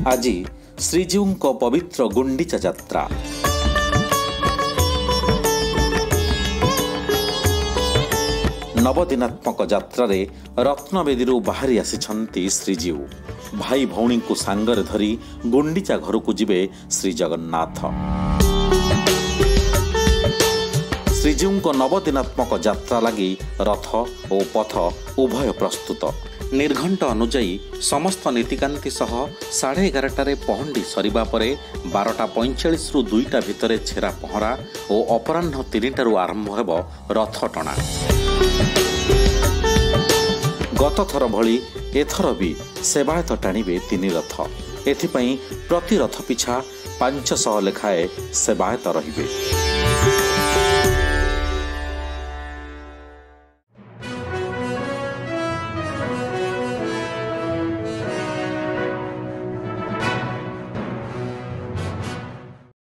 ଆଜି ଶ୍ରୀଜୀଉଙ୍କ ପବିତ୍ର ଗୁଣ୍ଡିଚା ଯାତ୍ରା। ନବଦିନାତ୍ମକ ଯାତ୍ରାରେ ରତ୍ନବେଦୀରୁ ବାହାରି ଆସିଛନ୍ତି ଶ୍ରୀଜୀଉ। ଭାଇ ଭଉଣୀଙ୍କୁ ସାଙ୍ଗରେ ଧରି ଗୁଣ୍ଡିଚା ଘରକୁ ଯିବେ ଶ୍ରୀଜଗନ୍ନାଥ। ଶ୍ରୀଜୀଉଙ୍କ ନବଦିନାତ୍ମକ ଯାତ୍ରା ଲାଗି ରଥ ଓ ପଥ ଉଭୟ ପ୍ରସ୍ତୁତ। ନିର୍ଘଣ୍ଟ ଅନୁଯାୟୀ ସମସ୍ତ ନୀତିକାନ୍ତି ସହ 11:30ଟାରେ ପହଣ୍ଡି ସରିବା ପରେ 12:45ରୁ 2ଟା ଭିତରେ ଛେରା ପହଁରା ଓ ଅପରାହ୍ନ 3ଟାରୁ ଆରମ୍ଭ ହେବ ରଥ ଟଣା। ଗତଥର ଭଳି ଏଥର ବି ସେବାୟତ ଟାଣିବେ 3 ରଥ। ଏଥିପାଇଁ ପ୍ରତି ରଥ ପିଛା 500 ଲେଖାଏଁ ସେବାୟତ ରହିବେ।